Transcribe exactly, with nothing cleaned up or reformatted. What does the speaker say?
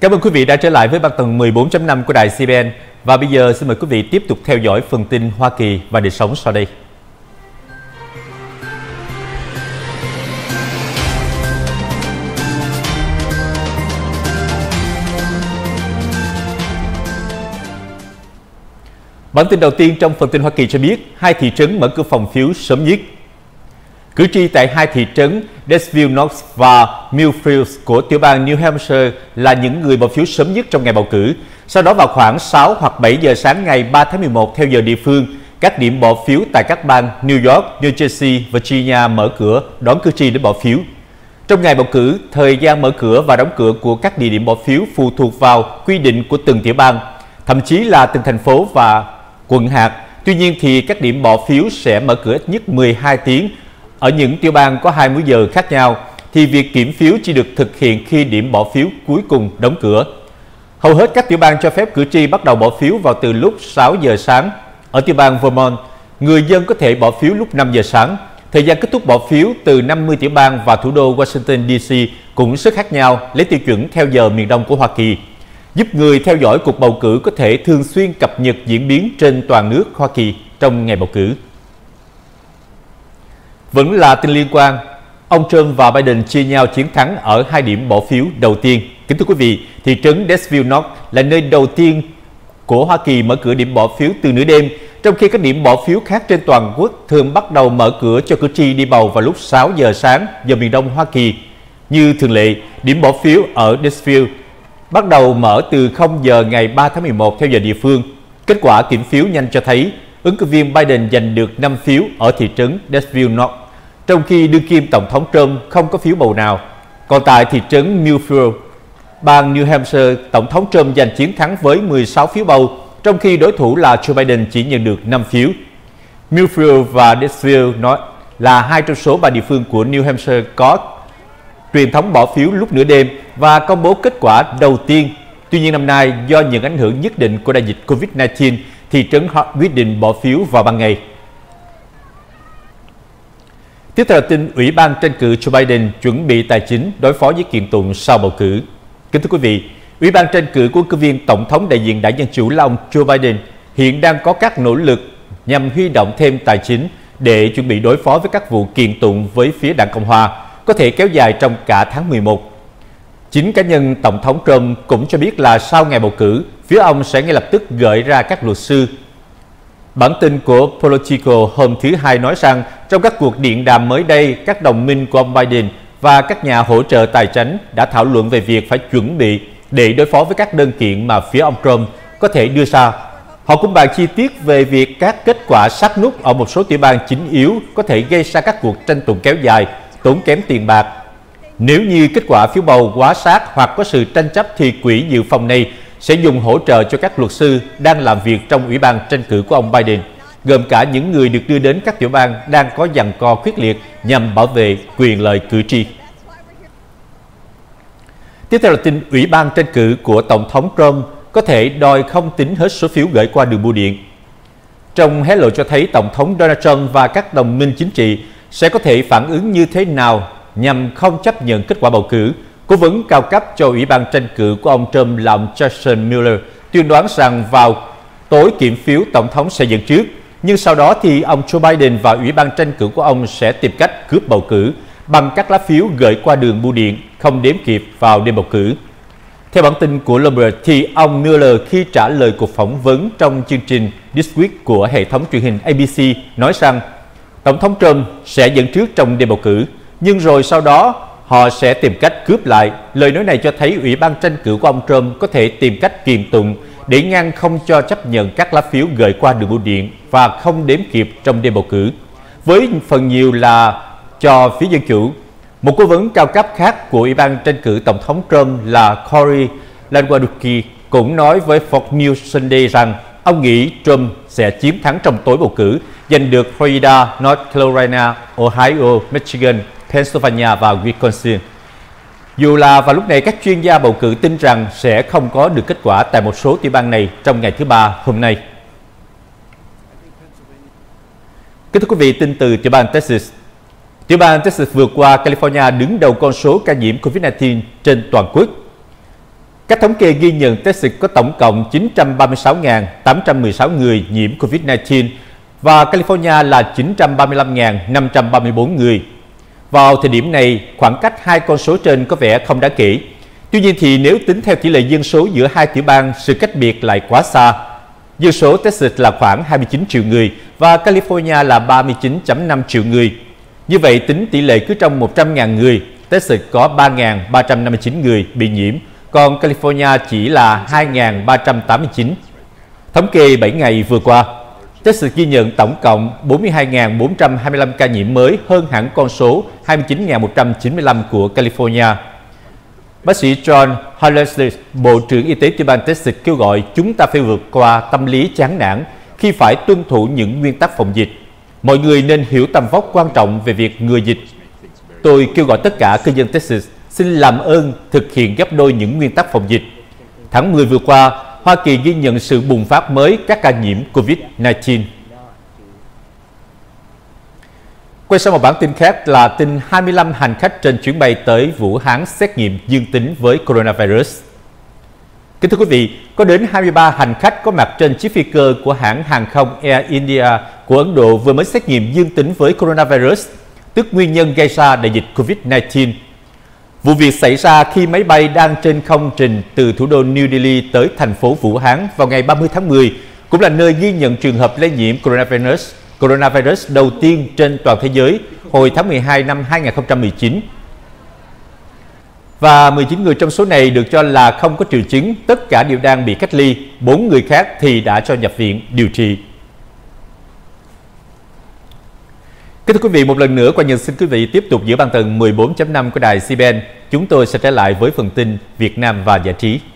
Cảm ơn quý vị đã trở lại với bản tuần mười bốn chấm năm của đài xê bê en. Và bây giờ xin mời quý vị tiếp tục theo dõi phần tin Hoa Kỳ và đời sống sau đây. Bản tin đầu tiên trong phần tin Hoa Kỳ cho biết hai thị trấn mở cửa phòng phiếu sớm nhất. Cử tri tại hai thị trấn Desville Knox và Millfield của tiểu bang New Hampshire là những người bỏ phiếu sớm nhất trong ngày bầu cử. Sau đó vào khoảng sáu hoặc bảy giờ sáng ngày ba tháng mười một theo giờ địa phương, các điểm bỏ phiếu tại các bang New York, New Jersey, Virginia mở cửa đón cử tri đến bỏ phiếu. Trong ngày bầu cử, thời gian mở cửa và đóng cửa của các địa điểm bỏ phiếu phụ thuộc vào quy định của từng tiểu bang, thậm chí là từng thành phố và quận hạt. Tuy nhiên thì các điểm bỏ phiếu sẽ mở cửa ít nhất mười hai tiếng. Ở những tiểu bang có hai múi giờ khác nhau thì việc kiểm phiếu chỉ được thực hiện khi điểm bỏ phiếu cuối cùng đóng cửa. Hầu hết các tiểu bang cho phép cử tri bắt đầu bỏ phiếu vào từ lúc sáu giờ sáng. Ở tiểu bang Vermont, người dân có thể bỏ phiếu lúc năm giờ sáng. Thời gian kết thúc bỏ phiếu từ năm mươi tiểu bang và thủ đô Washington đê xê cũng rất khác nhau, lấy tiêu chuẩn theo giờ miền Đông của Hoa Kỳ, giúp người theo dõi cuộc bầu cử có thể thường xuyên cập nhật diễn biến trên toàn nước Hoa Kỳ trong ngày bầu cử. Vẫn là tin liên quan, ông Trump và Biden chia nhau chiến thắng ở hai điểm bỏ phiếu đầu tiên. Kính thưa quý vị, thị trấn Desville Knox là nơi đầu tiên của Hoa Kỳ mở cửa điểm bỏ phiếu từ nửa đêm, trong khi các điểm bỏ phiếu khác trên toàn quốc thường bắt đầu mở cửa cho cử tri đi bầu vào lúc sáu giờ sáng giờ miền Đông Hoa Kỳ. Như thường lệ, điểm bỏ phiếu ở Desville bắt đầu mở từ không giờ ngày ba tháng mười một theo giờ địa phương. Kết quả kiểm phiếu nhanh cho thấy ứng cử viên Biden giành được năm phiếu ở thị trấn Desville Knox, trong khi đương kim Tổng thống Trump không có phiếu bầu nào. Còn tại thị trấn Millfield, bang New Hampshire, Tổng thống Trump giành chiến thắng với mười sáu phiếu bầu, trong khi đối thủ là Joe Biden chỉ nhận được năm phiếu. Millfield và Desville Knox là hai trong số ba địa phương của New Hampshire có truyền thống bỏ phiếu lúc nửa đêm và công bố kết quả đầu tiên. Tuy nhiên năm nay, do những ảnh hưởng nhất định của đại dịch Covid mười chín, thị trấn họ quyết định bỏ phiếu vào ban ngày. Tiếp theo là tin Ủy ban tranh cử Joe Biden chuẩn bị tài chính đối phó với kiện tụng sau bầu cử. Kính thưa quý vị, Ủy ban tranh cử của ứng cử viên Tổng thống đại diện đảng Dân Chủ là ông Joe Biden hiện đang có các nỗ lực nhằm huy động thêm tài chính để chuẩn bị đối phó với các vụ kiện tụng với phía đảng Cộng Hòa, có thể kéo dài trong cả tháng mười một. Chính cá nhân Tổng thống Trump cũng cho biết là sau ngày bầu cử, phía ông sẽ ngay lập tức gửi ra các luật sư. Bản tin của Politico hôm thứ Hai nói rằng trong các cuộc điện đàm mới đây, các đồng minh của ông Biden và các nhà hỗ trợ tài chính đã thảo luận về việc phải chuẩn bị để đối phó với các đơn kiện mà phía ông Trump có thể đưa ra. Họ cũng bàn chi tiết về việc các kết quả sát nút ở một số tiểu bang chính yếu có thể gây ra các cuộc tranh tụng kéo dài, tốn kém tiền bạc. Nếu như kết quả phiếu bầu quá sát hoặc có sự tranh chấp thì quỹ dự phòng này sẽ dùng hỗ trợ cho các luật sư đang làm việc trong Ủy ban tranh cử của ông Biden, gồm cả những người được đưa đến các tiểu bang đang có giằng co quyết liệt nhằm bảo vệ quyền lợi cử tri. Tiếp theo là tin Ủy ban tranh cử của Tổng thống Trump có thể đòi không tính hết số phiếu gửi qua đường bưu điện. Trong hé lộ cho thấy Tổng thống Donald Trump và các đồng minh chính trị sẽ có thể phản ứng như thế nào nhằm không chấp nhận kết quả bầu cử. Cố vấn cao cấp cho Ủy ban tranh cử của ông Trump là ông Jason Miller tuyên đoán rằng vào tối kiểm phiếu Tổng thống sẽ dẫn trước, nhưng sau đó thì ông Joe Biden và Ủy ban tranh cử của ông sẽ tìm cách cướp bầu cử bằng các lá phiếu gửi qua đường bưu điện không đếm kịp vào đêm bầu cử. Theo bản tin của Bloomberg thì ông Miller khi trả lời cuộc phỏng vấn trong chương trình This Week của hệ thống truyền hình A B C nói rằng Tổng thống Trump sẽ dẫn trước trong đêm bầu cử, nhưng rồi sau đó họ sẽ tìm cách cướp lại. Lời nói này cho thấy Ủy ban tranh cử của ông Trump có thể tìm cách kiện tụng để ngăn không cho chấp nhận các lá phiếu gửi qua đường bưu điện và không đếm kịp trong đêm bầu cử, với phần nhiều là cho phía Dân Chủ. Một cố vấn cao cấp khác của Ủy ban tranh cử Tổng thống Trump là Corey Lewandowski cũng nói với Fox News Sunday rằng ông nghĩ Trump sẽ chiến thắng trong tối bầu cử, giành được Florida, North Carolina, Ohio, Michigan, Pennsylvania và Wisconsin. Dù là vào lúc này các chuyên gia bầu cử tin rằng sẽ không có được kết quả tại một số tiểu bang này trong ngày thứ Ba hôm nay. Kính thưa quý vị, tin từ tiểu bang Texas. Tiểu bang Texas vượt qua California đứng đầu con số ca nhiễm Covid mười chín trên toàn quốc. Các thống kê ghi nhận Texas có tổng cộng chín trăm ba mươi sáu nghìn tám trăm mười sáu người nhiễm Covid mười chín và California là chín trăm ba mươi lăm nghìn năm trăm ba mươi tư người. Vào thời điểm này, khoảng cách hai con số trên có vẻ không đáng kể. Tuy nhiên thì nếu tính theo tỷ lệ dân số giữa hai tiểu bang, sự cách biệt lại quá xa. Dân số Texas là khoảng hai mươi chín triệu người và California là ba mươi chín phẩy năm triệu người. Như vậy, tính tỷ lệ cứ trong một trăm nghìn người, Texas có ba nghìn ba trăm năm mươi chín người bị nhiễm, còn California chỉ là hai nghìn ba trăm tám mươi chín. Thống kê bảy ngày vừa qua, Texas ghi nhận tổng cộng bốn mươi hai nghìn bốn trăm hai mươi lăm ca nhiễm mới, hơn hẳn con số hai mươi chín nghìn một trăm chín mươi lăm của California. Bác sĩ John Halstead, Bộ trưởng Y tế tiểu bang Texas kêu gọi chúng ta phải vượt qua tâm lý chán nản khi phải tuân thủ những nguyên tắc phòng dịch. Mọi người nên hiểu tầm vóc quan trọng về việc ngừa dịch. Tôi kêu gọi tất cả cư dân Texas xin làm ơn thực hiện gấp đôi những nguyên tắc phòng dịch. Tháng mười vừa qua, Hoa Kỳ ghi nhận sự bùng phát mới các ca nhiễm Covid mười chín. Quay sang một bản tin khác là tin hai mươi lăm hành khách trên chuyến bay tới Vũ Hán xét nghiệm dương tính với coronavirus. Kính thưa quý vị, có đến hai mươi ba hành khách có mặt trên chiếc phi cơ của hãng hàng không Air India của Ấn Độ vừa mới xét nghiệm dương tính với coronavirus, tức nguyên nhân gây ra đại dịch Covid mười chín. Vụ việc xảy ra khi máy bay đang trên không trình từ thủ đô New Delhi tới thành phố Vũ Hán vào ngày ba mươi tháng mười, cũng là nơi ghi nhận trường hợp lây nhiễm coronavirus, coronavirus đầu tiên trên toàn thế giới hồi tháng mười hai năm hai nghìn không trăm mười chín. Và mười chín người trong số này được cho là không có triệu chứng, tất cả đều đang bị cách ly, bốn người khác thì đã cho nhập viện điều trị. Kính thưa quý vị, một lần nữa Quang Nhân xin quý vị tiếp tục giữ băng tần mười bốn chấm năm của đài xê bê en. Chúng tôi sẽ trở lại với phần tin Việt Nam và giải trí.